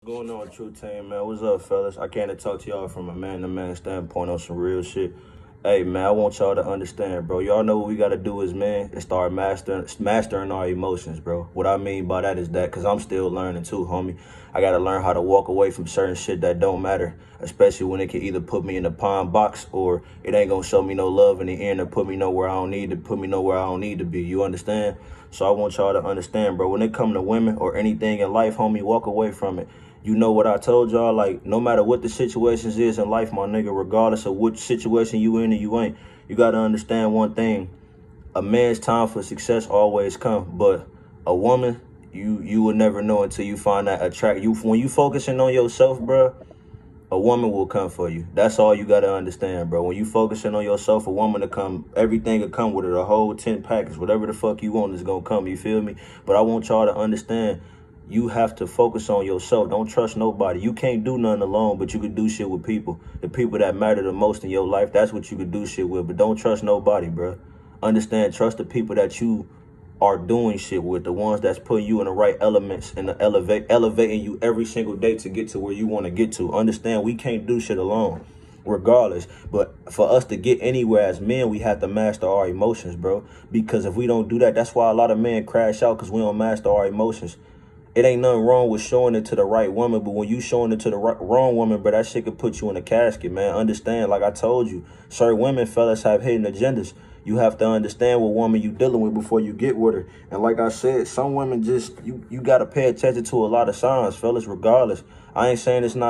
Going on, True Team, man? What's up, fellas? I came to talk to y'all from a man-to-man standpoint on some real shit. Hey, man, I want y'all to understand, bro. Y'all know what we got to do as men is start mastering our emotions, bro. What I mean by that is that, because I'm still learning too, homie. I got to learn how to walk away from certain shit that don't matter, especially when it can either put me in the pawn box or it ain't going to show me no love in the end or put me nowhere I don't need to be. You understand? So I want y'all to understand, bro. When it come to women or anything in life, homie, walk away from it. You know what I told y'all, like, no matter what the situations is in life, my nigga, regardless of which situation you in or you ain't, you got to understand one thing. A man's time for success always come, but a woman, you will never know until you find that when you focusing on yourself, bro, a woman will come for you. That's all you got to understand, bro. When you focusing on yourself, a woman to come, everything will come with it, a whole 10 package, whatever the fuck you want is going to come, you feel me? But I want y'all to understand, you have to focus on yourself. Don't trust nobody. You can't do nothing alone, but you can do shit with people. The people that matter the most in your life, that's what you can do shit with. But don't trust nobody, bro. Understand, trust the people that you are doing shit with, the ones that's putting you in the right elements and elevating you every single day to get to where you want to get to. Understand, we can't do shit alone, regardless. But for us to get anywhere as men, we have to master our emotions, bro. Because if we don't do that, that's why a lot of men crash out, because we don't master our emotions. It ain't nothing wrong with showing it to the right woman, but when you showing it to the wrong woman, bro, that shit could put you in a casket, man. Understand, like I told you, certain women, fellas, have hidden agendas. You have to understand what woman you dealing with before you get with her. And like I said, some women just, you got to pay attention to a lot of signs, fellas, regardless. I'm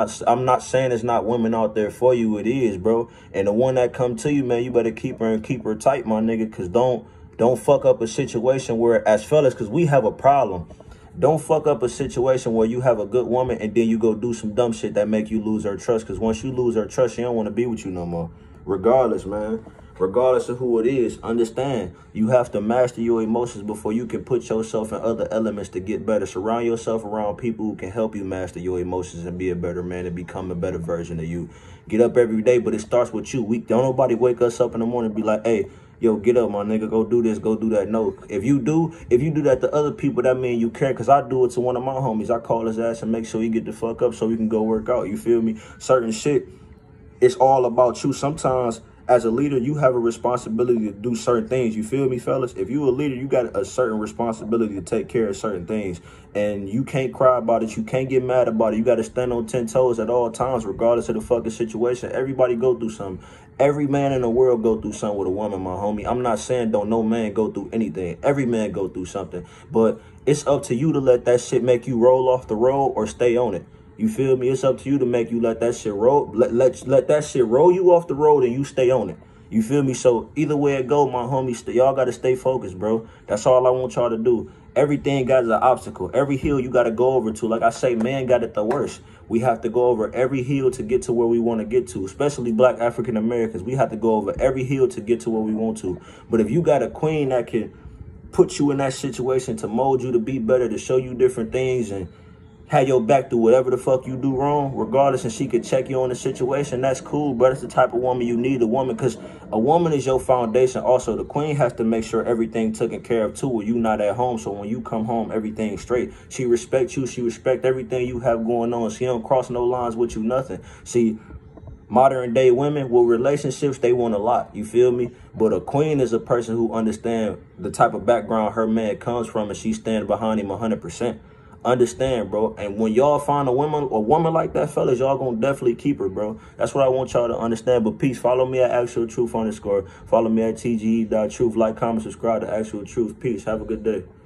not saying it's not women out there for you. It is, bro. And the one that come to you, man, you better keep her and keep her tight, my nigga, because don't fuck up a situation where, as fellas, because we have a problem. Don't fuck up a situation where you have a good woman and then you go do some dumb shit that make you lose her trust. Because once you lose her trust, she don't want to be with you no more. Regardless, man. Regardless of who it is, understand, you have to master your emotions before you can put yourself in other elements to get better. Surround yourself around people who can help you master your emotions and be a better man and become a better version of you. Get up every day, but it starts with you. Don't nobody wake us up in the morning and be like, hey, yo, get up, my nigga, go do this, go do that. No, if you do that to other people, that means you care. Because I do it to one of my homies. I call his ass and make sure he get the fuck up so we can go work out. You feel me? Certain shit, it's all about you. Sometimes, as a leader, you have a responsibility to do certain things. You feel me, fellas? If you a leader, you got a certain responsibility to take care of certain things. And you can't cry about it. You can't get mad about it. You got to stand on 10 toes at all times, regardless of the fucking situation. Everybody go through something. Every man in the world go through something with a woman, my homie. I'm not saying don't no man go through anything. Every man go through something. But it's up to you to let that shit make you roll off the road or stay on it. You feel me? It's up to you to make you let that shit roll. Let that shit roll you off the road and you stay on it. You feel me? So either way it go, my homies, y'all got to stay focused, bro. That's all I want y'all to do. Everything got an obstacle. Every hill you got to go over to. Like I say, man got it the worst. We have to go over every hill to get to where we want to get to, especially black African Americans. We have to go over every hill to get to where we want to. But if you got a queen that can put you in that situation to mold you to be better, to show you different things and have your back through whatever the fuck you do wrong, regardless, and she could check you on the situation, that's cool, but that's the type of woman you need, a woman, because a woman is your foundation. Also, the queen has to make sure everything taken care of too when you not at home, so when you come home, everything's straight. She respects you, she respects everything you have going on. She don't cross no lines with you, nothing. See, modern day women with relationships, they want a lot, you feel me? But a queen is a person who understands the type of background her man comes from, and she stands behind him 100%. Understand, bro. And when y'all find a woman like that, fellas, y'all gonna definitely keep her, bro. That's what I want y'all to understand. But peace. Follow me at Actual Truth _. Follow me at TGE.truth. Like, comment, subscribe to Actual Truth. Peace. Have a good day.